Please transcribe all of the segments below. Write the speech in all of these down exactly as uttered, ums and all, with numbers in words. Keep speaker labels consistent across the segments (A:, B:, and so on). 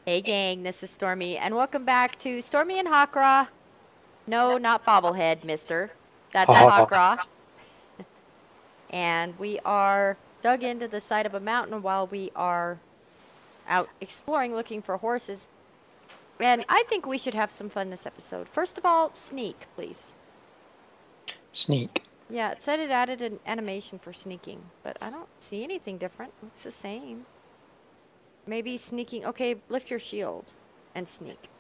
A: Hey gang, this is Stormy, and welcome back to Stormy and Hakra. No, not bobblehead, mister. That's a Hakra. And we are dug into the side of a mountain while we are out exploring, looking for horses. And I think we should have some fun this episode. First of all, sneak, please.
B: Sneak.
A: Yeah, it said it added an animation for sneaking, but I don't see anything different. Looks the same. Maybe sneaking. Okay, lift your shield and sneak.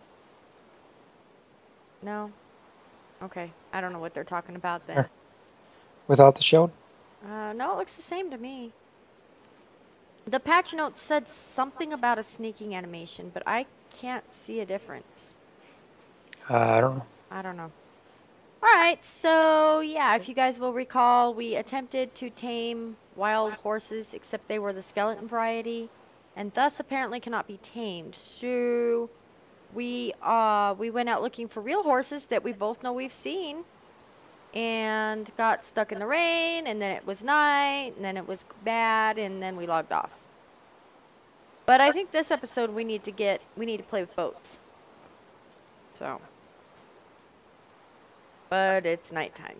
A: No? Okay, I don't know what they're talking about then.
B: Without the shield?
A: Uh, no, it looks the same to me. The patch note said something about a sneaking animation, but I can't see a difference.
B: Uh, I don't know.
A: I don't know. Alright, so yeah, if you guys will recall, we attempted to tame wild horses, except they were the skeleton variety, and thus apparently cannot be tamed. So we uh we went out looking for real horses that we both know we've seen, and got stuck in the rain, and then it was night, and then it was bad, and then we logged off. But I think this episode we need to get we need to play with boats. So, but it's nighttime.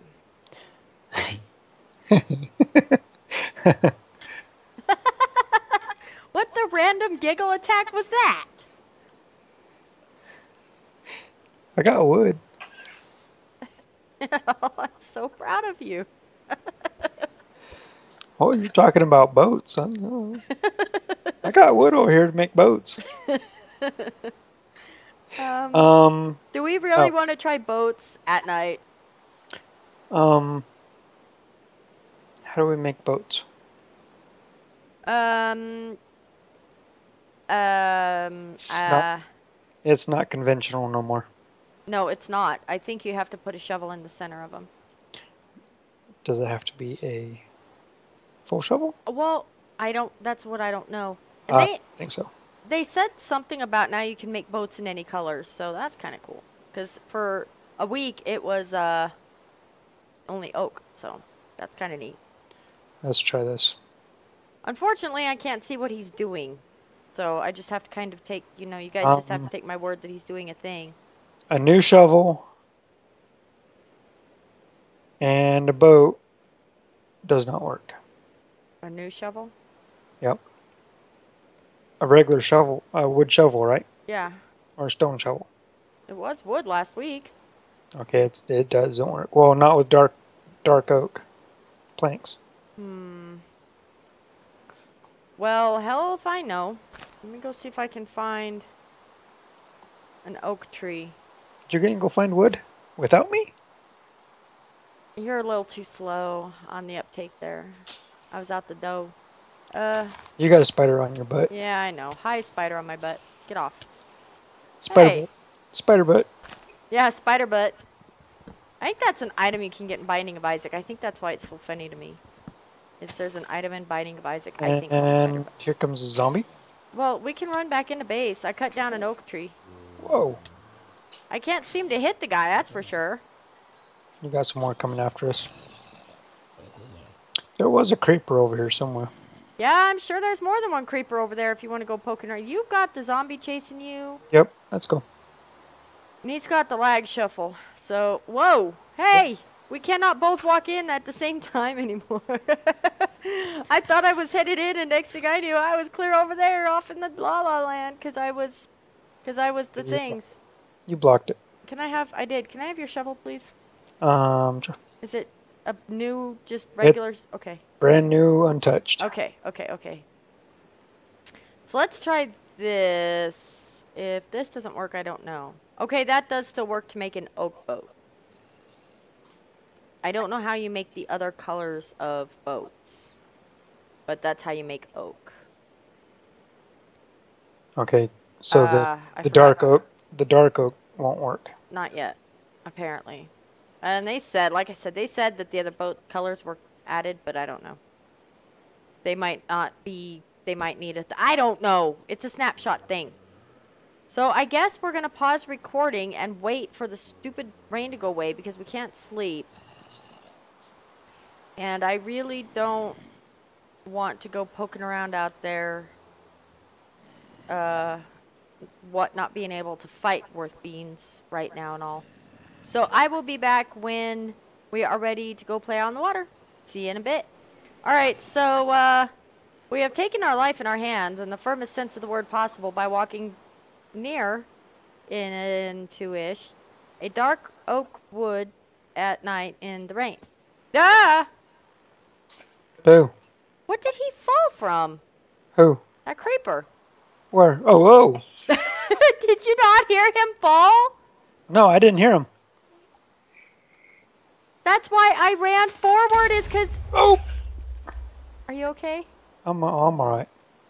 A: What the random giggle attack was that?
B: I got wood.
A: I'm so proud of you.
B: Oh, you're talking about boats. I, I got wood over here to make boats.
A: um,
B: um,
A: do we really
B: oh.
A: want to try boats at night?
B: Um, how do we make boats?
A: Um, um,
B: It's,
A: uh,
B: not, it's not conventional no more.
A: No, it's not. I think you have to put a shovel in the center of them.
B: Does it have to be a full shovel?
A: Well, I don't, that's what I don't know. And
B: uh,
A: they,
B: I think so.
A: They said something about now you can make boats in any colors, so that's kind of cool. Because for a week, it was uh, only oak, so that's kind of neat.
B: Let's try this.
A: Unfortunately, I can't see what he's doing. So I just have to kind of take, you know, you guys
B: um,
A: just have to take my word that he's doing a thing.
B: A new shovel and a boat does not work.
A: A new shovel?
B: Yep. A regular shovel, a wood shovel, right?
A: Yeah.
B: Or a stone shovel.
A: It was wood last week.
B: Okay, it's, it doesn't work. Well, not with dark, dark oak planks.
A: Hmm. Well, hell if I know. Let me go see if I can find an oak tree.
B: You're gonna go find wood without me?
A: You're a little too slow on the uptake there. I was out the dough. Uh.
B: You got a spider on your butt.
A: Yeah, I know. Hi, spider on my butt. Get off.
B: Spider
A: Hey.
B: butt. Spider butt.
A: Yeah, spider butt. I think that's an item you can get in Binding of Isaac. I think that's why it's so funny to me. Is there's an item in Binding of Isaac, I
B: and,
A: think. And
B: here comes a zombie.
A: Well, we can run back into base. I cut down an oak tree.
B: Whoa.
A: I can't seem to hit the guy, that's for sure.
B: You got some more coming after us. There was a creeper over here somewhere.
A: Yeah, I'm sure there's more than one creeper over there if you want to go poking around. You've got the zombie chasing you.
B: Yep, let's go.
A: And he's got the lag shuffle. So, whoa. Hey, we cannot both walk in at the same time anymore. I thought I was headed in, and next thing I knew, I was clear over there off in the La La Land because I was, because I was the
B: you
A: things.
B: You blocked it.
A: Can I have, I did. Can I have your shovel, please?
B: Um, sure.
A: Is it a new, just regular?
B: It's
A: okay.
B: Brand new, untouched.
A: Okay, okay, okay. So let's try this. If this doesn't work, I don't know. Okay, that does still work to make an oak boat. I don't know how you make the other colors of boats, but that's how you make oak.
B: Okay, so
A: Uh,
B: the the dark oak, the dark oak won't work.
A: Not yet, apparently. And they said, like I said, they said that the other boat colors were added, but I don't know. They might not be, they might need it. I don't know. It's a snapshot thing. So I guess we're going to pause recording and wait for the stupid rain to go away because we can't sleep. And I really don't want to go poking around out there uh, what not being able to fight worth beans right now and all. So I will be back when we are ready to go play on the water. See you in a bit. Alright, so uh, we have taken our life in our hands in the firmest sense of the word possible by walking near, into-ish, a dark oak wood at night in the rain. Ah!
B: Boo.
A: What did he fall from?
B: Who?
A: That creeper.
B: Where? Oh, oh.
A: Did you not hear him fall?
B: No, I didn't hear him.
A: That's why I ran forward, is because...
B: Oh!
A: Are you okay?
B: I'm, I'm alright.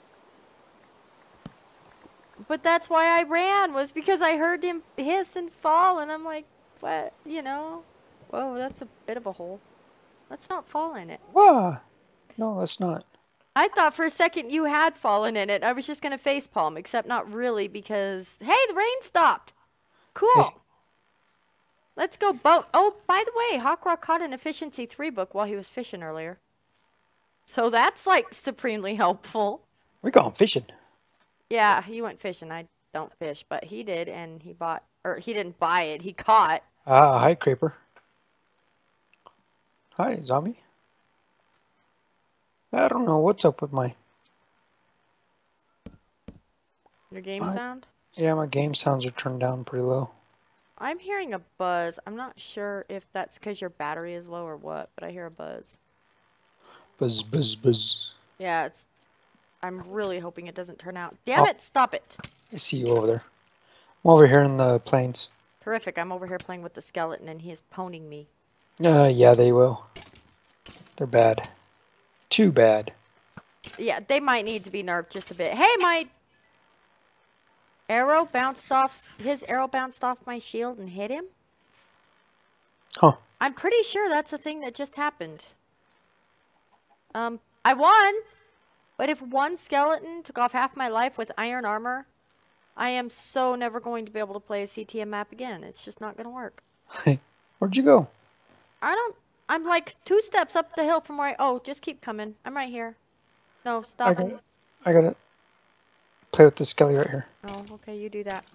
A: But that's why I ran, was because I heard him hiss and fall, and I'm like, what? You know? Whoa, that's a bit of a hole. Let's not fall in it.
B: Wow. No, that's not.
A: I thought for a second you had fallen in it. I was just going to facepalm, except not really because... Hey, the rain stopped! Cool!
B: Hey.
A: Let's go boat. Oh, by the way, Hawkrock caught an Efficiency three book while he was fishing earlier. So that's, like, supremely helpful.
B: We're going fishing.
A: Yeah, he went fishing. I don't fish, but he did, and he bought... Or, he didn't buy it. He caught.
B: Ah, hi, creeper. Hi, zombie. I don't know what's up with my...
A: Your game
B: my...
A: sound?
B: Yeah, my game sounds are turned down pretty low.
A: I'm hearing a buzz. I'm not sure if that's because your battery is low or what, but I hear a buzz.
B: Buzz, buzz, buzz.
A: Yeah, it's... I'm really hoping it doesn't turn out. Damn
B: Oh.
A: it, stop it.
B: I see you over there. I'm over here in the plains.
A: Terrific, I'm over here playing with the skeleton and he is poning me.
B: Uh, yeah, they will. They're bad. Too bad.
A: Yeah, they might need to be nerfed just a bit. Hey, my arrow bounced off, his arrow bounced off my shield and hit him?
B: Huh.
A: I'm pretty sure that's a thing that just happened. Um, I won! But if one skeleton took off half my life with iron armor, I am so never going to be able to play a C T M map again. It's just not going to work.
B: Where'd you go?
A: I don't... I'm like two steps up the hill from where I... Oh, just keep coming. I'm right here. No, stop.
B: I gotta, I gotta play with the skelly right here.
A: Oh, okay, you do that.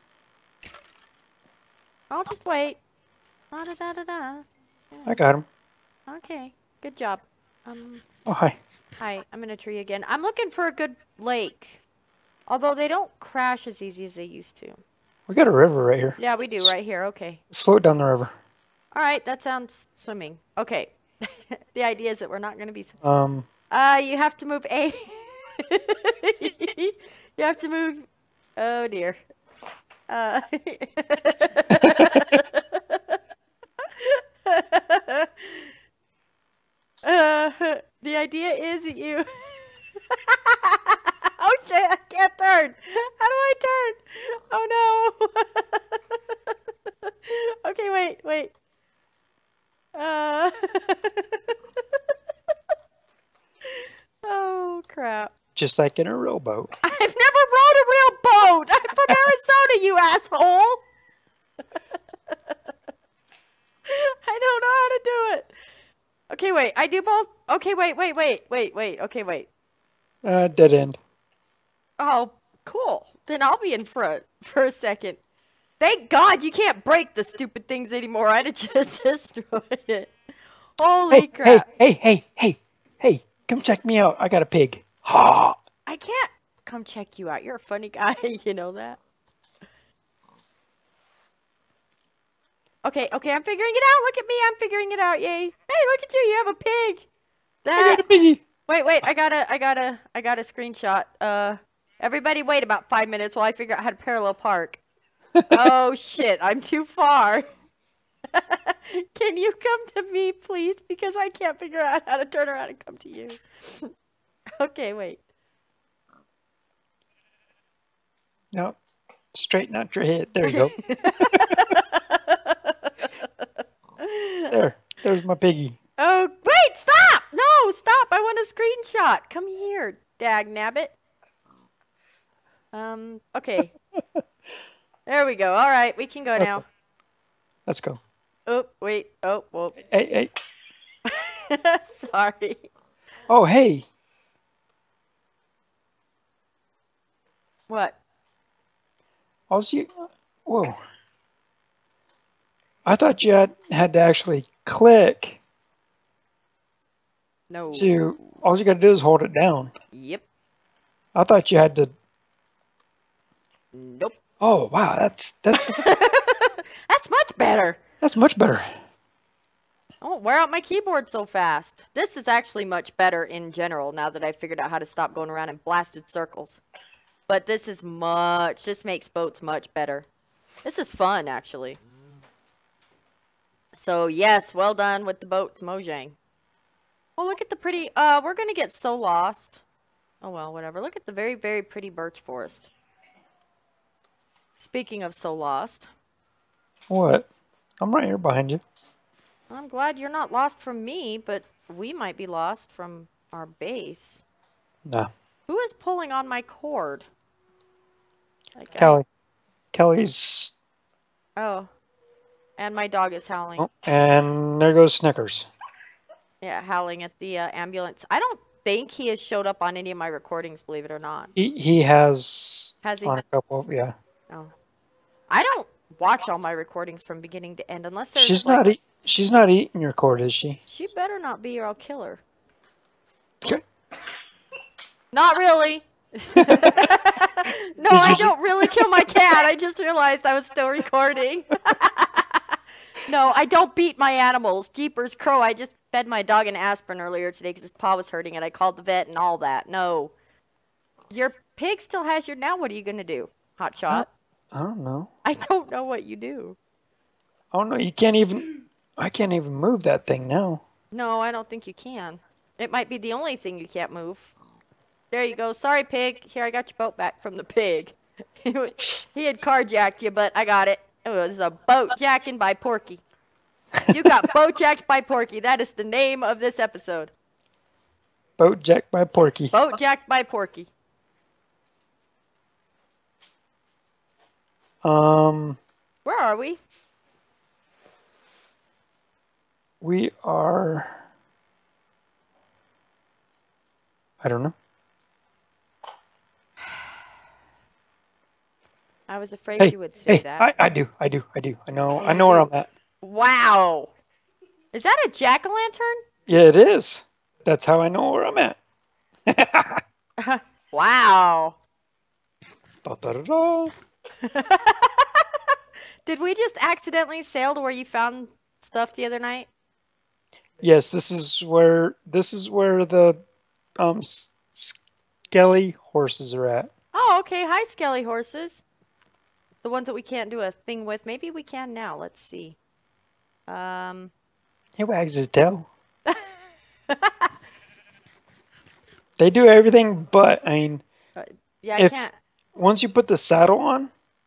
A: I'll just wait. Da da da da da. Yeah.
B: I got him.
A: Okay, good job. Um...
B: Oh, hi.
A: Hi, I'm in a tree again. I'm looking for a good lake. Although they don't crash as easy as they used to.
B: We got a river right here.
A: Yeah, we do right here. Okay.
B: Float down the river.
A: All right, that sounds swimming. Okay. The idea is that we're not going to be swimming.
B: Um.
A: Uh, you have to move A. You have to move... Oh, dear. Uh... uh, the idea is that you... Oh, shit, I can't turn. How do I turn? Oh, no. Okay, wait, wait. Uh... Oh, crap.
B: Just like in a rowboat.
A: I've never rowed a real boat. I'm from Arizona, you asshole. I don't know how to do it. Okay, wait. I do both. Okay, wait, wait, wait, wait, wait. Okay, wait.
B: Uh, dead end.
A: Oh, cool. Then I'll be in front for a second. Thank God you can't break the stupid things anymore. I'd have just destroyed it. Holy
B: Hey,
A: crap.
B: hey, hey, hey, hey, hey. Come check me out. I got a pig. Ha!
A: I can't come check you out. You're a funny guy. You know that? Okay, okay, I'm figuring it out. Look at me. I'm figuring it out. Yay. Hey, look at you. You have a pig. That...
B: I got a piggy.
A: Wait, wait. I got a, I got a, I got a screenshot. Uh, everybody wait about five minutes while I figure out how to parallel park. Oh, shit. I'm too far. Can you come to me, please? Because I can't figure out how to turn around and come to you. Okay, wait.
B: No. Straighten out your head. There you go. There. There's my piggy.
A: Oh, wait! Stop! No, stop! I want a screenshot. Come here, dag nabbit. Um, okay. There we go. All right, we can go
B: Okay.
A: now.
B: Let's go.
A: Oh, wait. Oh, whoa.
B: Hey, hey.
A: Sorry.
B: Oh, hey.
A: What?
B: All you, whoa. I thought you had, had to actually click
A: No.
B: to, all you got to do is hold it down.
A: Yep.
B: I thought you had to.
A: Nope.
B: Oh, wow, that's, that's,
A: That's much better.
B: that's much better.
A: Oh, wear out my keyboard so fast. This is actually much better in general now that I figured out how to stop going around in blasted circles. But this is much, this makes boats much better. This is fun, actually. So, yes, well done with the boats, Mojang. Oh, look at the pretty, uh, we're gonna get so lost. Oh, well, whatever. Look at the very, very pretty birch forest. Speaking of so lost.
B: What? I'm right here behind you.
A: I'm glad you're not lost from me, but we might be lost from our base.
B: Nah.
A: Who is pulling on my cord? Like
B: Kelly.
A: I...
B: Kelly's.
A: Oh. And my dog is howling.
B: Oh, and there goes Snickers.
A: Yeah, howling at the uh, ambulance. I don't think he has showed up on any of my recordings, believe it or not.
B: He he has.
A: Has he?
B: On a couple of, yeah.
A: Oh. I don't watch all my recordings from beginning to end unless there's
B: She's
A: like...
B: not. E she's not eating your cord, is she?
A: She better not be or I'll kill her.
B: Okay.
A: Not really. No, I don't really kill my cat. I just realized I was still recording. No, I don't beat my animals. Jeepers crow. I just fed my dog an aspirin earlier today because his paw was hurting and I called the vet and all that. No. Your pig still has your... Now what are you going to do? Hot shot?
B: I don't know.
A: I don't know what you do.
B: Oh no, you can't even... I can't even move that thing now.
A: No, I don't think you can. It might be the only thing you can't move. There you go. Sorry, pig. Here, I got your boat back from the pig. He had carjacked you, but I got it. It was a boat jacking by Porky. You got boat jacked by Porky. That is the name of this episode.
B: Boat jacked by Porky.
A: Boat jacked by Porky.
B: Um.
A: Where are we?
B: We are... I don't know.
A: I was afraid
B: Hey,
A: you would say
B: hey,
A: that.
B: I, I do, I do, I do. I know,
A: Oh,
B: I
A: you
B: know where
A: do.
B: I'm at.
A: Wow. Is that a jack-o'-lantern?
B: Yeah, it is. That's how I know where I'm at.
A: Wow.
B: Da, da, da, da.
A: Did we just accidentally sail to where you found stuff the other night?
B: Yes, this is where this is where the um s- skelly horses are at.
A: Oh, okay. Hi, skelly horses. The ones that we can't do a thing with. Maybe we can now. Let's see. Um.
B: He wags his tail. They do everything but, I mean,
A: Uh, yeah, I
B: if
A: can't.
B: once you put the saddle on,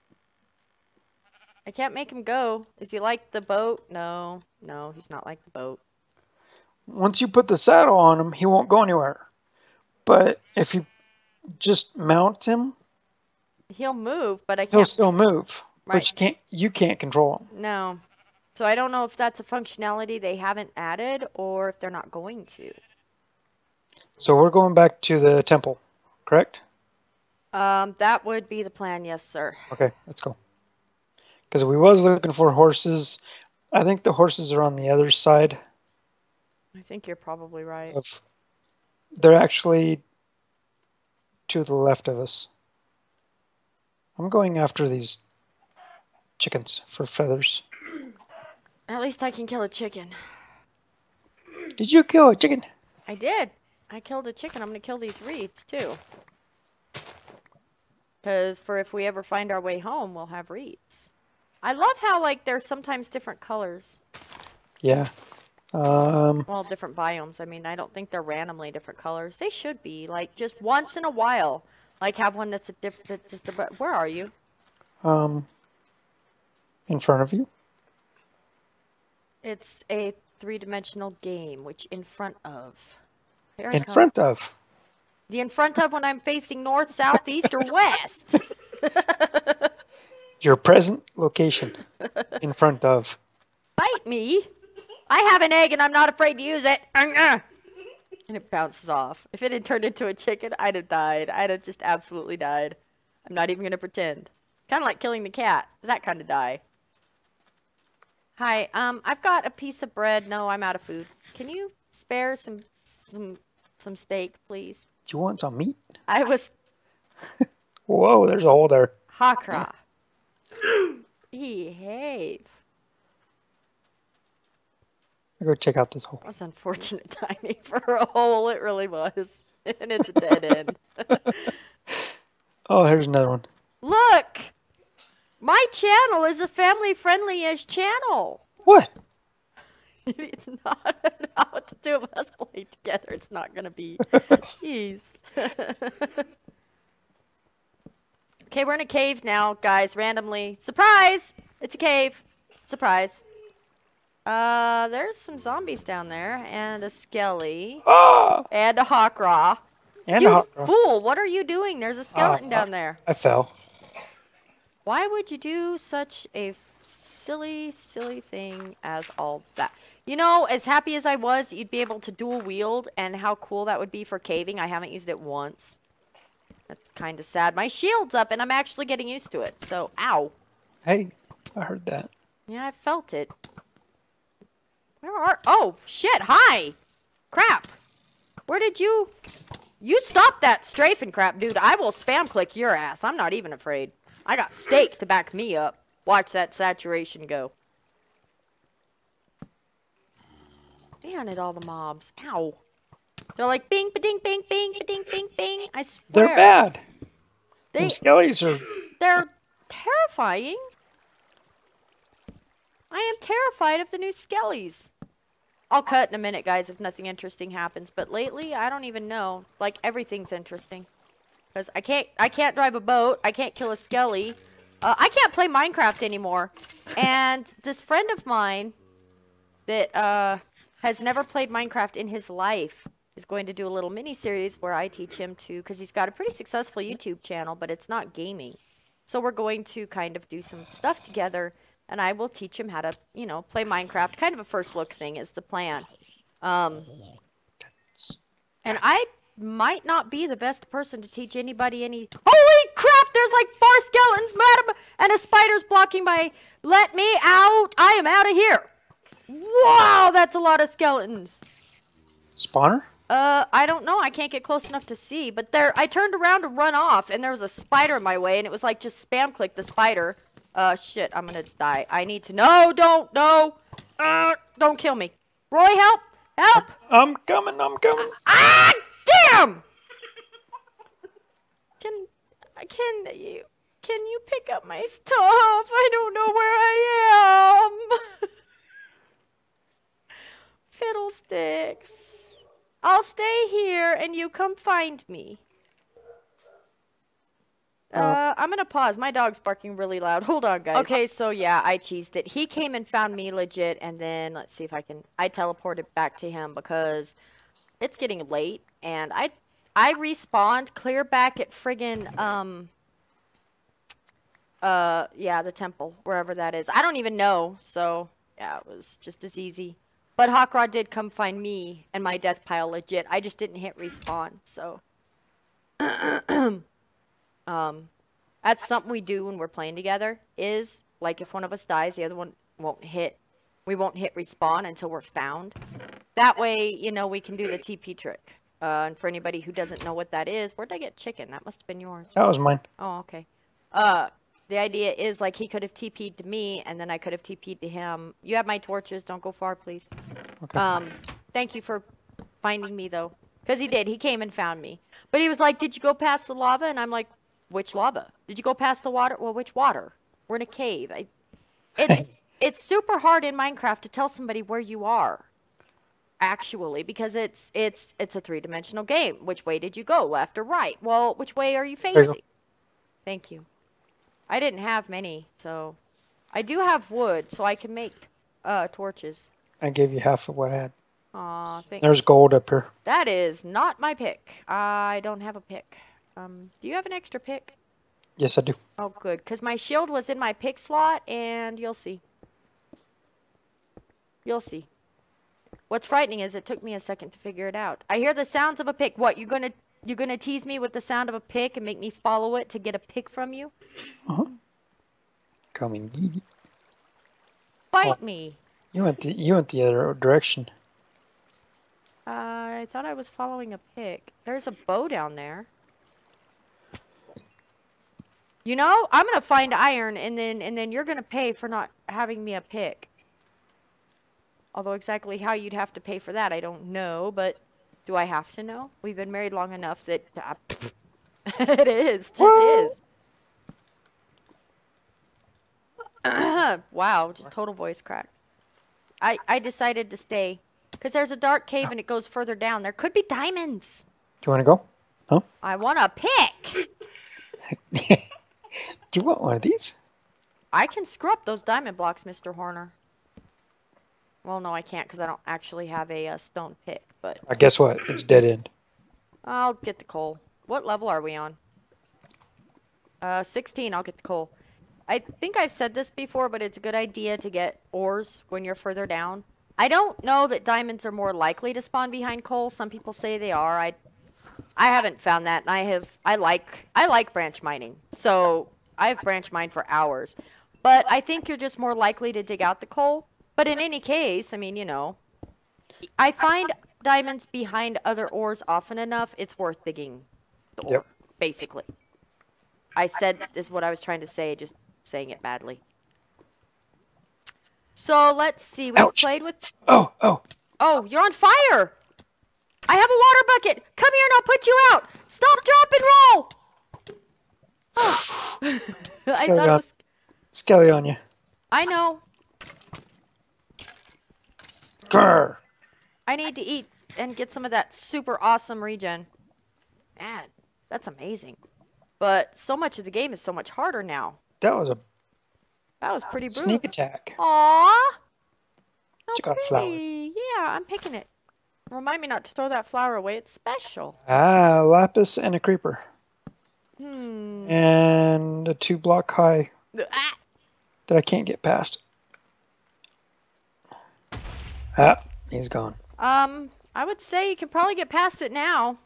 A: I can't make him go. Is he like the boat? No. No, he's not like the boat.
B: once you put the saddle on him, he won't go anywhere. But if you just mount him,
A: He'll move, but I
B: he'll
A: can't.
B: still move.
A: Right.
B: But you can't you can't control him.
A: No. So I don't know if that's a functionality they haven't added or if they're not going to.
B: So we're going back to the temple, correct?
A: Um, that would be the plan, yes, sir.
B: Okay, let's go. Because we was looking for horses. I think the horses are on the other side
A: I think you're probably right.
B: of... They're actually to the left of us. I'm going after these chickens for feathers.
A: At least I can kill a chicken.
B: Did you kill a chicken?
A: I did. I killed a chicken. I'm going to kill these reeds, too. Because for if we ever find our way home, we'll have reeds. I love how, like, there's sometimes different colors.
B: Yeah. Um,
A: Well, different biomes. I mean, I don't think they're randomly different colors. They should be. Like, just once in a while. Like, have one that's a different... That just a, where are you?
B: um, in front of you.
A: It's a three-dimensional game, which in front of... Here I
B: In
A: come.
B: front of.
A: The in front of when I'm facing north, south, east, or west.
B: Your present location. In front of.
A: Bite me. I have an egg and I'm not afraid to use it. And it bounces off. If it had turned into a chicken, I'd have died. I'd have just absolutely died. I'm not even going to pretend. Kind of like killing the cat. That kind of die. Hi, um, I've got a piece of bread. No, I'm out of food. Can you spare some some some steak, please?
B: Do you want some meat?
A: I was...
B: Whoa, there's a hole there.
A: Hakra. Behave.
B: I'll go check out this hole.
A: That's unfortunate timing for a hole. It really was. And it's a dead end.
B: Oh, here's another one.
A: Look! My channel is a family-friendly-ish channel.
B: What?
A: It's not how to do us play together. It's not going to be. Jeez. Okay, we're in a cave now, guys, randomly. Surprise! It's a cave. Surprise. Uh, there's some zombies down there, and a skelly,
B: Ah!
A: and a hawkraw.
B: And
A: You
B: a hot rod.
A: fool! What are you doing? There's a skeleton
B: Uh,
A: down there.
B: I fell.
A: Why would you do such a f- silly, silly thing as all that? You know, as happy as I was, you'd be able to dual wield, and how cool that would be for caving. I haven't used it once. That's kind of sad. My shield's up, and I'm actually getting used to it. So, ow.
B: Hey, I heard that.
A: Yeah, I felt it. Where are... Oh, shit. Hi. Crap. Where did you... You stop that strafing crap, dude. I will spam click your ass. I'm not even afraid. I got steak to back me up. Watch that saturation go. Man, at all the mobs. Ow. They're like bing, ba-ding, bing, bing, ba-ding, bing, bing. I swear.
B: They're bad.
A: They,
B: Them skellies are...
A: they're terrifying. I am terrified of the new skellies. I'll cut in a minute, guys, if nothing interesting happens. But lately, I don't even know. Like, everything's interesting. Because I can't, I can't drive a boat. I can't kill a skelly. Uh, I can't play Minecraft anymore. And this friend of mine that uh, has never played Minecraft in his life is going to do a little mini-series where I teach him to... Because he's got a pretty successful YouTube channel, but it's not gaming. So we're going to kind of do some stuff together. And I will teach him how to, you know, play Minecraft. Kind of a first look thing is the plan. Um, and I might not be the best person to teach anybody any... Holy crap! There's like four skeletons, madam! And a spider's blocking my... Let me out! I am out of here! Wow, that's a lot of skeletons.
B: Spawner?
A: Uh, I don't know. I can't get close enough to see. But there, I turned around to run off, and there was a spider in my way, and it was like just spam click the spider. Uh, shit, I'm gonna die. I need to... No, don't, no! Uh, don't kill me. Roy, help! Help!
B: I'm coming, I'm coming.
A: Ah, damn! Can, can you, can you pick up my stuff? I don't know where I am. Fiddlesticks. I'll stay here, and you come find me. Uh, I'm gonna pause. My dog's barking really loud. Hold on, guys. Okay, so yeah, I cheesed it. He came and found me legit, and then let's see if I can... I teleported back to him because it's getting late, and I I respawned clear back at friggin' um uh yeah, the temple, wherever that is. I don't even know, so yeah, it was just as easy. But Hawkrod did come find me and my death pile legit. I just didn't hit respawn, so Um, that's something we do when we're playing together, is, like, if one of us dies, the other one won't hit, we won't hit respawn until we're found. That way, you know, we can do the T P trick. Uh, and for anybody who doesn't know what that is, where'd I get chicken? That must have been yours.
B: That was mine.
A: Oh, okay. Uh, the idea is, like, he could have T P'd to me, and then I could have T P'd to him. You have my torches. Don't go far, please.
B: Okay.
A: Um, thank you for finding me, though. Because he did. He came and found me. But he was like, did you go past the lava? And I'm like... Which lava? Did you go past the water? Well, which water? We're in a cave. I, it's it's super hard in Minecraft to tell somebody where you are, actually, because it's it's it's a three-dimensional game. Which way did you go, left or right? Well, which way are you facing? You Thank you. I didn't have many, so I do have wood, so I can make uh, torches.
B: I gave you half of what I had.
A: Aw, thank
B: There's gold up here.
A: That is not my pick. I don't have a pick. Um, do you have an extra pick?
B: Yes, I do.
A: Oh, good. Because my shield was in my pick slot, and you'll see. You'll see. What's frightening is it took me a second to figure it out. I hear the sounds of a pick. What, you're gonna you're gonna tease me with the sound of a pick and make me follow it to get a pick from you?
B: Uh-huh. coming.
A: Bite
B: Oh,
A: me.
B: you went the you went the other direction.
A: Uh, I thought I was following a pick. There's a bow down there. You know, I'm gonna find iron, and then and then you're gonna pay for not having me a pick. Although exactly how you'd have to pay for that, I don't know. But do I have to know? We've been married long enough that uh, it is, just
B: What?
A: is. Wow, just total voice crack. I I decided to stay because there's a dark cave and it goes further down. There could be diamonds.
B: Do you want to go? No?
A: I want a pick.
B: Do you want one of these?
A: I can screw up those diamond blocks, Mister Horner. Well, no, I can't because I don't actually have a uh, stone pick, but...
B: Uh, guess what? It's dead end.
A: I'll get the coal. What level are we on? Uh, sixteen, I'll get the coal. I think I've said this before, but it's a good idea to get ores when you're further down. I don't know that diamonds are more likely to spawn behind coal. Some people say they are. I I haven't found that, and I have... I like... I like branch mining, so I've branch mined for hours. But I think you're just more likely to dig out the coal. But in any case, I mean, you know, I find diamonds behind other ores often enough, it's worth digging the ore,
B: Yep.
A: basically. I said this is what I was trying to say, just saying it badly. So, let's see. We've
B: Ouch.
A: played with...
B: Oh, oh.
A: Oh, you're on fire! I have a water bucket! Come here and I'll put you out! Stop, drop, and roll! Oh. I thought it was...
B: Skelly on you.
A: I know.
B: Grr.
A: I need to eat and get some of that super awesome regen. Man, that's amazing. But so much of the game is so much harder now.
B: That was a
A: That was pretty brutal.
B: sneak attack.
A: Aww.
B: Check out flower.
A: Okay. Yeah, I'm picking it. Remind me not to throw that flower away. It's special.
B: Ah, lapis and a creeper.
A: Hmm.
B: And a two block high
A: Ah.
B: that I can't get past. Ah, he's gone.
A: Um, I would say you can probably get past it now.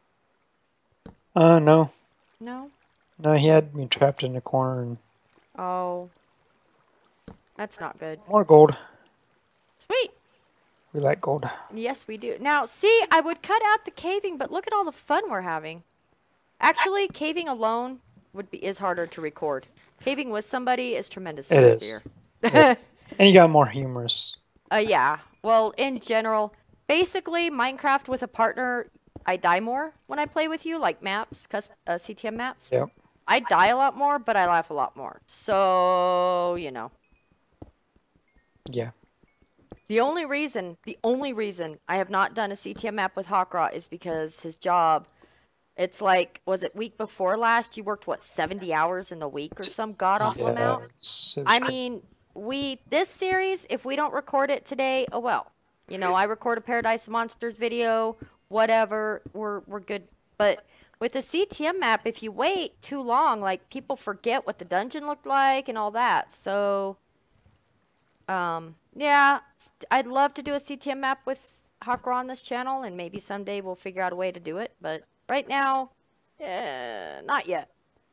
B: Uh, no.
A: No?
B: No, he had me trapped in a corner and...
A: Oh. That's not good.
B: More gold.
A: Sweet.
B: We like gold.
A: Yes, we do. Now, see, I would cut out the caving, but look at all the fun we're having. Actually, caving alone would be is harder to record. Caving with somebody is tremendously
B: It is.
A: easier.
B: Yeah. And you got more humorous.
A: Uh, yeah. Well, in general, basically, Minecraft with a partner, I die more when I play with you, like maps, cus uh, C T M maps.
B: Yep.
A: I die a lot more, but I laugh a lot more. So, you know.
B: Yeah.
A: The only reason, the only reason I have not done a C T M map with Hawkraw is because his job, it's like, was it week before last? You worked, what, seventy hours in the week or some god-awful
B: Yeah,
A: amount?
B: so
A: I mean, we, this series, if we don't record it today, oh well. You know, I record a Paradise Monsters video, whatever, we're, we're good. But with a C T M map, if you wait too long, like, people forget what the dungeon looked like and all that. So, um, yeah, I'd love to do a C T M map with Hawkraw on this channel, and maybe someday we'll figure out a way to do it. But right now, uh, not yet.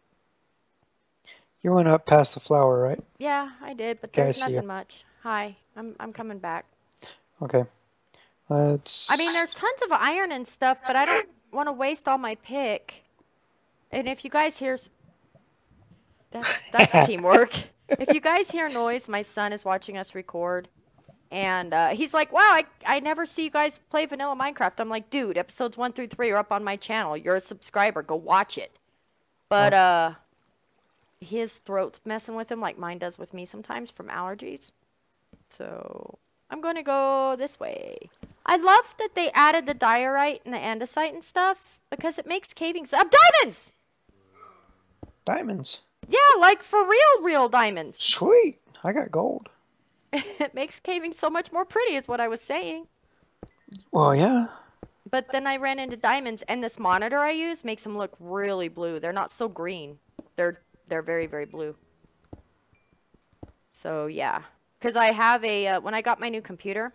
B: You went up past the flower, right?
A: Yeah, I did, but
B: Okay,
A: there's
B: I see ya.
A: nothing much. Hi, I'm I'm coming back.
B: Okay. Let's...
A: I mean, there's tons of iron and stuff, but I don't want to waste all my pick. And if you guys hear... s- That's, that's teamwork. If you guys hear noise, my son is watching us record. And uh, he's like, wow, I, I never see you guys play vanilla Minecraft. I'm like, dude, episodes one through three are up on my channel. You're a subscriber. Go watch it. But uh, his throat's messing with him like mine does with me sometimes from allergies. So I'm going to go this way. I love that they added the diorite and the andesite and stuff because it makes caving... Uh, diamonds!
B: Diamonds.
A: Yeah, like for real, real diamonds.
B: Sweet. I got gold.
A: It makes caving so much more pretty is what I was saying.
B: Well, yeah.
A: But then I ran into diamonds, and this monitor I use makes them look really blue. They're not so green. They're they're very, very blue. So, yeah. Because I have a... Uh, when I got my new computer...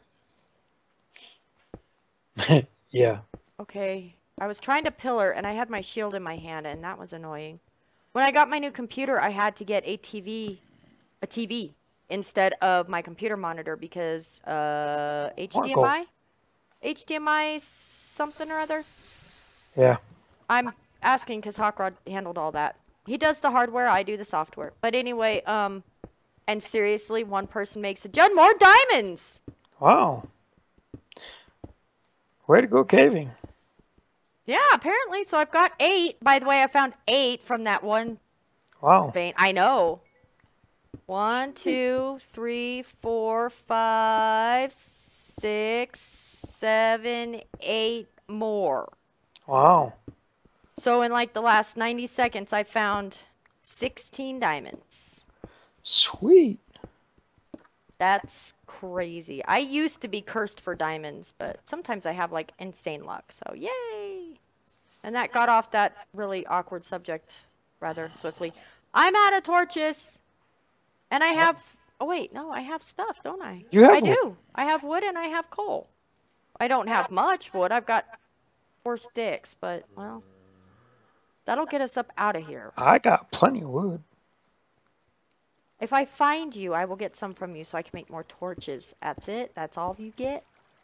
B: Yeah.
A: Okay. I was trying to pillar, and I had my shield in my hand, and that was annoying. When I got my new computer, I had to get a T V a T V instead of my computer monitor because uh,
B: Oracle.
A: H D M I? H D M I something or other?
B: Yeah.
A: I'm asking because Hawkrod handled all that. He does the hardware, I do the software. But anyway, um, and seriously, one person makes a Judd more diamonds!
B: Wow. Way to go caving.
A: Yeah, apparently. So I've got eight. By the way, I found eight from that one
B: Wow.
A: vein. I know. One, two, three, four, five, six, seven, eight more.
B: Wow.
A: So in like the last ninety seconds, I found sixteen diamonds.
B: Sweet.
A: That's crazy. I used to be cursed for diamonds, but sometimes I have like insane luck. So yay! And that got off that really awkward subject rather swiftly. I'm out of torches. And I have... Oh, wait. No, I have stuff, don't I?
B: You have
A: I
B: wood.
A: do. I have wood and I have coal. I don't have much wood. I've got four sticks, but, well... That'll get us up out of here.
B: I got plenty of wood.
A: If I find you, I will get some from you so I can make more torches. That's it. That's all you get.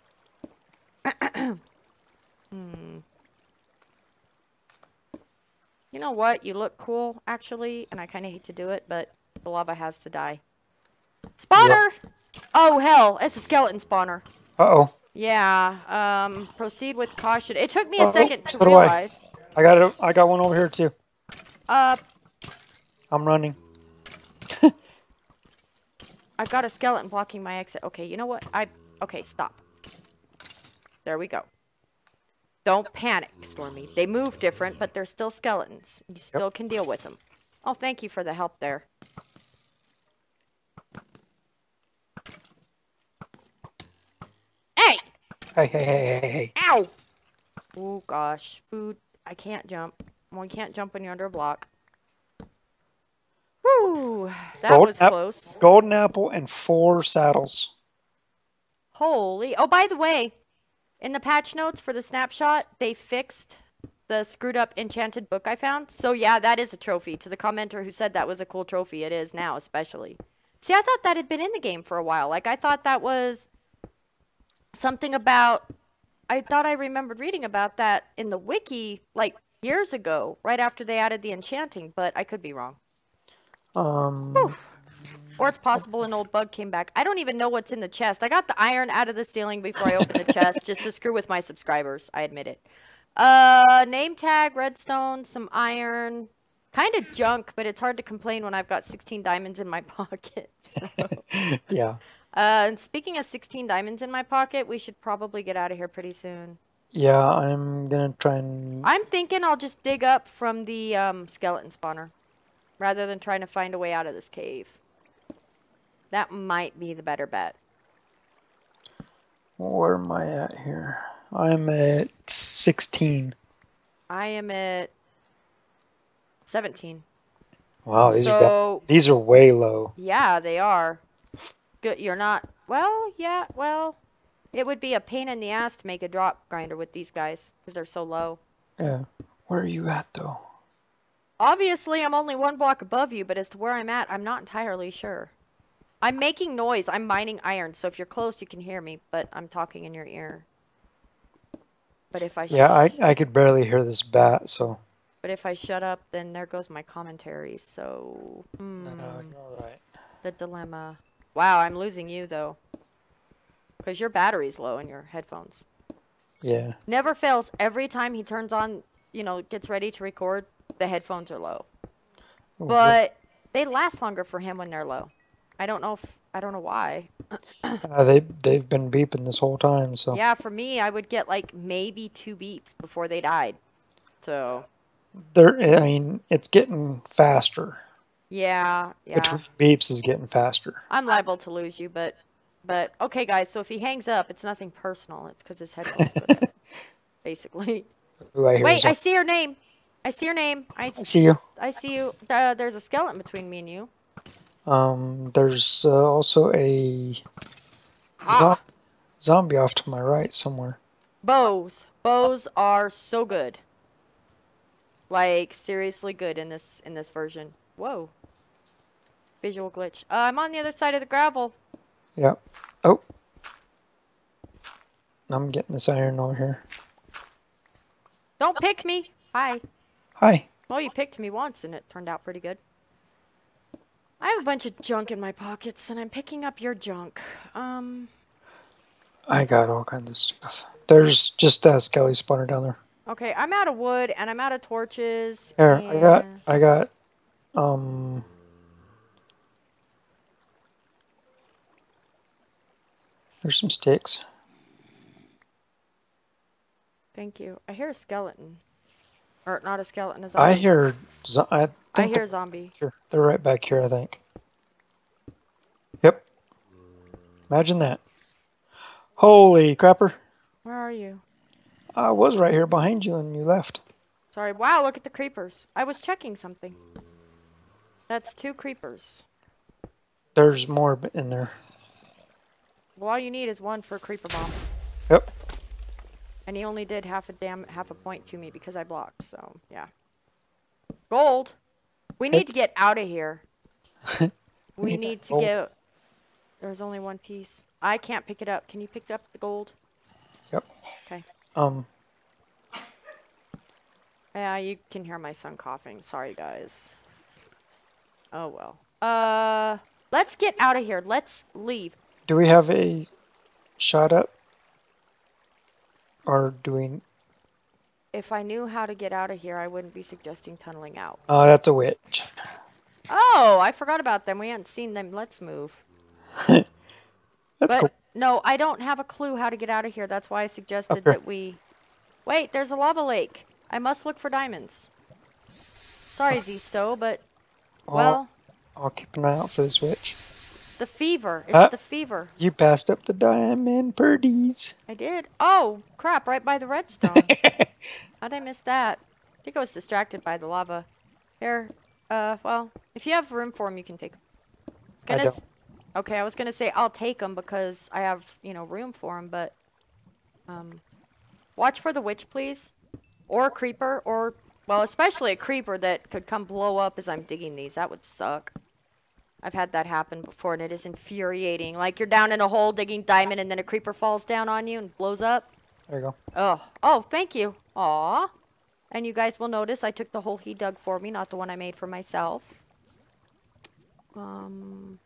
A: hmm. You know what? You look cool, actually, and I kind of hate to do it, but the lava has to die. Spawner! Yep. Oh, hell. It's a skeleton spawner.
B: Uh-oh.
A: Yeah. Um, proceed with caution. It took me
B: Uh
A: a
B: -oh.
A: second to
B: so
A: realize.
B: I. I got it. I got one over here, too.
A: Uh...
B: I'm running.
A: I've got a skeleton blocking my exit. Okay, you know what? I... Okay, stop. There we go. Don't panic, Stormy. They move different, but they're still skeletons. You still yep. can deal with them. Oh, thank you for the help there. Hey!
B: Hey, hey, hey, hey, hey.
A: Ow! Oh, gosh. Food. I can't jump. Well, you can't jump when you're under a block. Whew. That
B: Golden
A: was close.
B: Golden apple and four saddles.
A: Holy. Oh, by the way, in the patch notes for the snapshot, they fixed the screwed up enchanted book I found. So, yeah, that is a trophy. To the commenter who said that was a cool trophy, it is now, especially. See, I thought that had been in the game for a while. Like, I thought that was something about... I thought I remembered reading about that in the wiki, like, years ago, right after they added the enchanting, but I could be wrong.
B: Um...
A: Whew. Or it's possible an old bug came back. I don't even know what's in the chest. I got the iron out of the ceiling before I opened the chest, just to screw with my subscribers. I admit it. Uh, name tag, redstone, some iron. Kind of junk, but it's hard to complain when I've got sixteen diamonds in my pocket. So.
B: Yeah.
A: Uh, and speaking of sixteen diamonds in my pocket, we should probably get out of here pretty soon.
B: Yeah, I'm gonna try and...
A: I'm thinking I'll just dig up from the um, skeleton spawner, rather than trying to find a way out of this cave. That might be the better bet.
B: Where am I at here? I'm at sixteen.
A: I am at seventeen.
B: Wow, these,
A: so,
B: are, these are way low.
A: Yeah, they are. Good, you're not... Well, yeah, well... It would be a pain in the ass to make a drop grinder with these guys, because they're so low.
B: Yeah. Where are you at, though?
A: Obviously, I'm only one block above you, but as to where I'm at, I'm not entirely sure. I'm making noise. I'm mining iron, so if you're close, you can hear me, but I'm talking in your ear. But if I...
B: Yeah, I, I could barely hear this bat, so...
A: But if I shut up, then there goes my commentary, so... Hmm,
B: no, you're right.
A: The dilemma. Wow, I'm losing you, though. Because your battery's low in your headphones.
B: Yeah.
A: Never fails. Every time he turns on, you know, gets ready to record, the headphones are low.
B: Ooh,
A: but they last longer for him when they're low. I don't know if... I don't know why.
B: uh, they, they've been beeping this whole time, so...
A: Yeah, for me, I would get, like, maybe two beeps before they died. So...
B: They're, I mean, it's getting faster.
A: Yeah, yeah.
B: Between beeps is getting faster.
A: I'm liable to lose you, but... But, okay, guys, so if he hangs up, it's nothing personal. It's because his headphones go down. Basically.
B: Ooh, I
A: Wait, I see your name. I see your name. I,
B: I see you.
A: I see you. Uh, there's a skeleton between me and you.
B: Um, there's uh, also a
A: Ah.
B: zo zombie off to my right somewhere.
A: Bows. Bows are so good. Like, seriously good in this in this version. Whoa. visual glitch. Uh, I'm on the other side of the gravel.
B: Yep. Oh. I'm getting this iron over here.
A: Don't pick me. Hi.
B: Hi.
A: Well, you picked me once, and it turned out pretty good. I have a bunch of junk in my pockets, and I'm picking up your junk. Um...
B: I got all kinds of stuff. There's just a skelly spawner down there.
A: Okay, I'm out of wood, and I'm out of torches,
B: Here,
A: and...
B: I got, I got, um... there's some sticks.
A: Thank you. I hear a skeleton. Or, not a skeleton, a zombie.
B: I hear... Zo I, think
A: I hear a zombie.
B: Here. They're right back here, I think. Yep. Imagine that. Holy crapper.
A: Where are you?
B: I was right here behind you and you left.
A: Sorry. Wow, look at the creepers. I was checking something. That's two creepers.
B: There's more in there.
A: Well, all you need is one for a creeper bomb.
B: Yep.
A: And he only did half a dam half a point to me because I blocked, so yeah. Gold! We need to get out of here. we,
B: we
A: need to
B: gold.
A: get... There's only one piece. I can't pick it up. Can you pick up the gold?
B: Yep.
A: Okay.
B: Um.
A: Yeah, you can hear my son coughing. Sorry, guys. Oh, well. Uh, let's get out of here. Let's leave.
B: Do we have a shot up? Or do we...
A: If I knew how to get out of here, I wouldn't be suggesting tunneling out.
B: Oh, uh, that's a witch.
A: Oh, I forgot about them. We hadn't seen them. Let's move.
B: That's
A: but,
B: cool.
A: No, I don't have a clue how to get out of here. That's why I suggested
B: okay.
A: that we... Wait, there's a lava lake. I must look for diamonds. Sorry, Z-Stow, but... Well...
B: I'll, I'll keep an eye out for this witch.
A: The fever. It's
B: huh?
A: the fever.
B: You passed up the diamond birdies.
A: I did. Oh, crap, right by the redstone. How'd I miss that? I think I was distracted by the lava. Here, uh, well, if you have room for them, you can take them. Gonna
B: I don't.
A: Okay, I was gonna say I'll take them because I have, you know, room for them, but... Um, watch for the witch, please. Or a creeper, or... Well, especially a creeper that could come blow up as I'm digging these. That would suck. I've had that happen before, and it is infuriating. Like, you're down in a hole digging diamond, and then a creeper falls down on you and blows up.
B: There you go.
A: Oh, oh, thank you. Aw. And you guys will notice I took the hole he dug for me, not the one I made for myself. Um...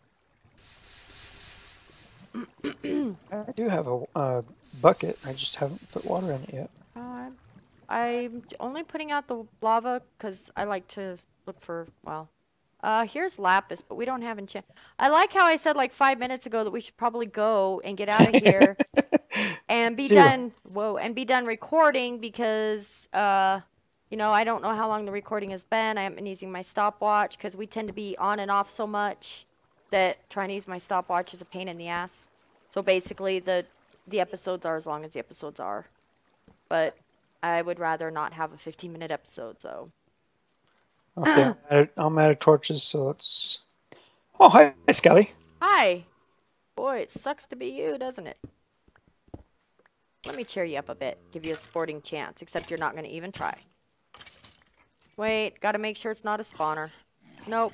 B: I do have a uh, bucket. I just haven't put water in it yet.
A: Uh, I'm, I'm only putting out the lava because I like to look for, well... Uh, here's lapis, but we don't have enchant. I like how I said like five minutes ago that we should probably go and get out of here and be
B: Dude.
A: done. Whoa, and be done recording because, uh, you know, I don't know how long the recording has been. I haven't been using my stopwatch because we tend to be on and off so much that trying to use my stopwatch is a pain in the ass. So basically, the the episodes are as long as the episodes are, but I would rather not have a fifteen minute episode. So.
B: Okay, I'm, out of, I'm out of torches, so it's... Oh, hi, hi, Skelly.
A: Hi. Boy, it sucks to be you, doesn't it? Let me cheer you up a bit. Give you a sporting chance, except you're not going to even try. Wait, gotta make sure it's not a spawner. Nope.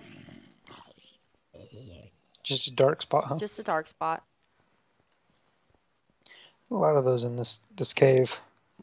B: Just a dark spot, huh?
A: Just a dark spot.
B: A lot of those in this, this cave.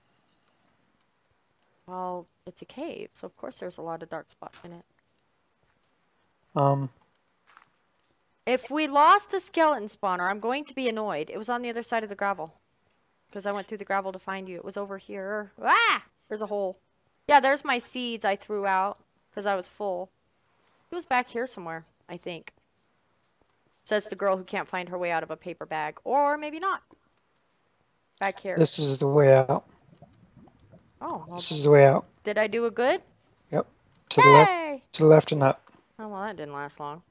A: Well, it's a cave, so of course there's a lot of dark spots in it.
B: Um.
A: If we lost a skeleton spawner, I'm going to be annoyed. It was on the other side of the gravel. Because I went through the gravel to find you. It was over here. Ah! There's a hole. Yeah, there's my seeds I threw out. Because I was full. It was back here somewhere, I think. Says the girl who can't find her way out of a paper bag. Or maybe not. Back here.
B: This is the way out.
A: Oh, well,
B: this is the way out.
A: Did I do a good?
B: Yep. To
A: hey!
B: the left. To the left and up.
A: Oh, well, that didn't last long.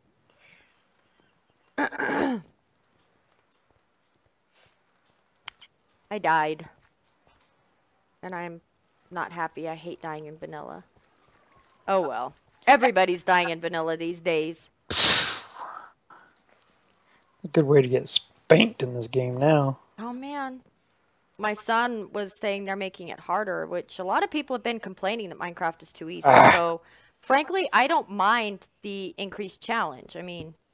A: I died. And I'm not happy. I hate dying in vanilla. Oh, well. Everybody's dying in vanilla these days.
B: A good way to get spanked in this game now.
A: Oh, man. My son was saying they're making it harder, which a lot of people have been complaining that Minecraft is too easy. Ah. So, frankly, I don't mind the increased challenge. I mean,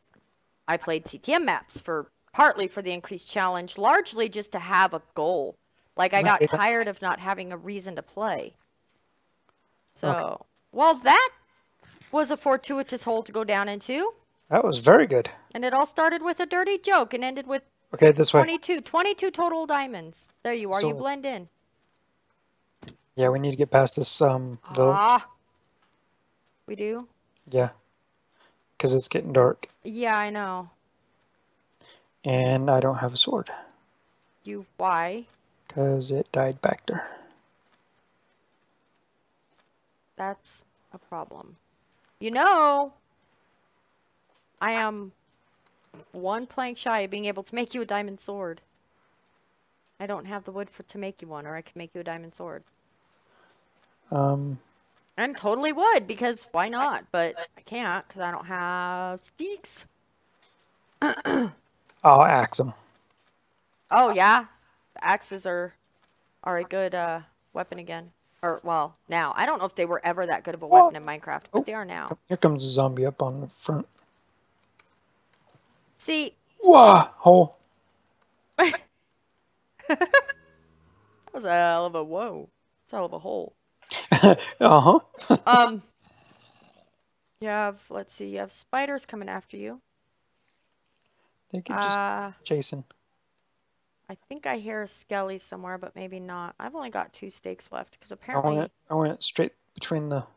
A: I played C T M maps for partly for the increased challenge, largely just to have a goal. Like I got tired of not having a reason to play. So, okay. Well, that was a fortuitous hole to go down into.
B: That was very good.
A: And it all started with a dirty joke and ended with
B: okay, this
A: twenty-two,
B: way.
A: twenty-two total diamonds. There you are.
B: So,
A: you blend in.
B: Yeah, we need to get past this um village.
A: Ah, we do?
B: Yeah, because it's getting dark.
A: Yeah, I know.
B: And I don't have a sword.
A: You, why?
B: Because it died back there.
A: That's a problem. You know, I am one plank shy of being able to make you a diamond sword. I don't have the wood for to make you one, or I can make you a diamond sword.
B: Um,
A: I totally would, because why not? But I can't, because I don't have sticks.
B: I'll axe them.
A: Oh, yeah? The axes are, are a good uh, weapon again. Or, well, now. I don't know if they were ever that good of a weapon in Minecraft, but
B: oh,
A: they are now.
B: Here comes a zombie up on the front.
A: See.
B: Whoa! Hole.
A: That was a hell of a whoa. It's a hell of a hole.
B: uh-huh.
A: um, you have, let's see, you have spiders coming after you.
B: They could just
A: uh,
B: chasing.
A: I think I hear a skelly somewhere, but maybe not. I've only got two stakes left, because apparently...
B: I went, I went straight between the...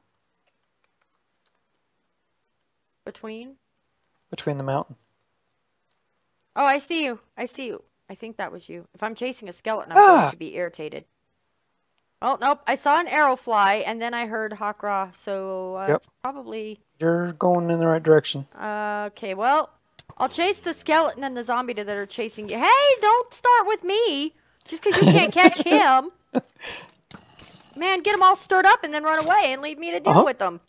A: Between?
B: Between the mountain.
A: Oh, I see you. I see you. I think that was you. If I'm chasing a skeleton, I'm
B: ah!
A: going to be irritated. Oh, nope. I saw an arrow fly, and then I heard Hakra, so uh,
B: yep.
A: It's probably...
B: You're going in the right direction.
A: Uh, okay, well, I'll chase the skeleton and the zombie that are chasing you. Hey, don't start with me, just because you can't catch him. Man, get them all stirred up and then run away and leave me to deal uh-huh. with them.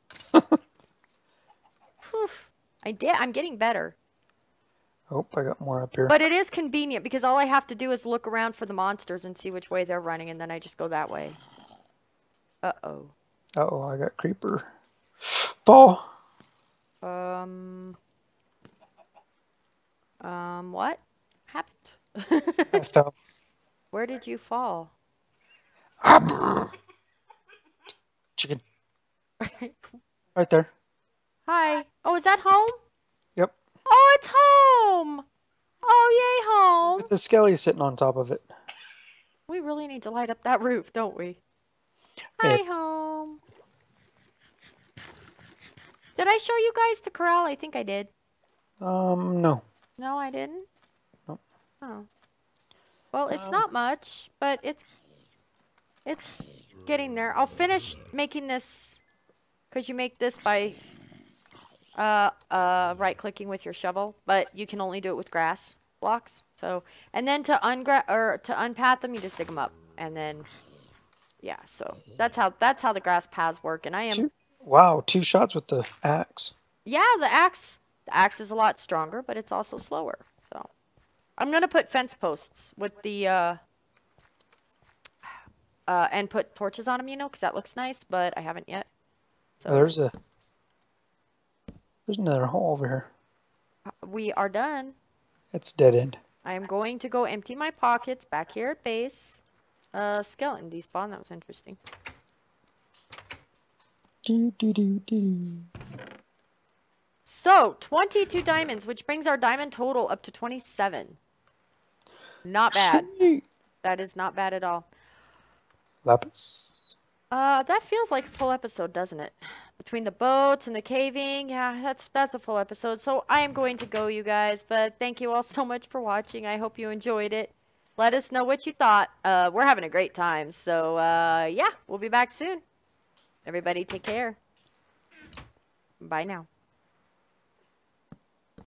A: I did. I'm getting better.
B: Oh, I got more up here.
A: But it is convenient because all I have to do is look around for the monsters and see which way they're running, and then I just go that way. Uh-oh.
B: Uh-oh, I got creeper. Fall.
A: Um... Um, what happened?
B: I fell.
A: Where did you fall?
B: Chicken. Right there.
A: Hi. Oh, is that home?
B: Yep.
A: Oh, it's home. Oh, yay, home.
B: With the skelly sitting on top of it.
A: We really need to light up that roof, don't we? Hi, yeah. Home. Did I show you guys the corral? I think I did.
B: Um, no.
A: No, I didn't?
B: No.
A: Oh. Well, it's
B: um,
A: not much, but it's it's getting there. I'll finish making this, because you make this by uh, uh, right-clicking with your shovel, but you can only do it with grass blocks. So, and then to ungra or to unpath them, you just dig them up, and then yeah. So that's how that's how the grass paths work. And I am
B: two, wow, two shots with the axe.
A: Yeah, the axe. The axe is a lot stronger, but it's also slower. So I'm gonna put fence posts with the uh, uh, and put torches on them, you know, because that looks nice. But I haven't yet. So
B: oh, there's a there's another hole over here.
A: We are done.
B: It's dead end.
A: I am going to go empty my pockets back here at base. Uh, skeleton despawn. That was interesting.
B: Do, do, do, do.
A: So, twenty-two diamonds, which brings our diamond total up to twenty-seven. Not bad.
B: Sweet.
A: That is not bad at all.
B: Lapis.
A: Uh, that feels like a full episode, doesn't it? Between the boats and the caving, yeah, that's that's a full episode. So I am going to go, you guys, but thank you all so much for watching. I hope you enjoyed it. Let us know what you thought. Uh, we're having a great time. So, uh, yeah, we'll be back soon. Everybody take care. Bye now.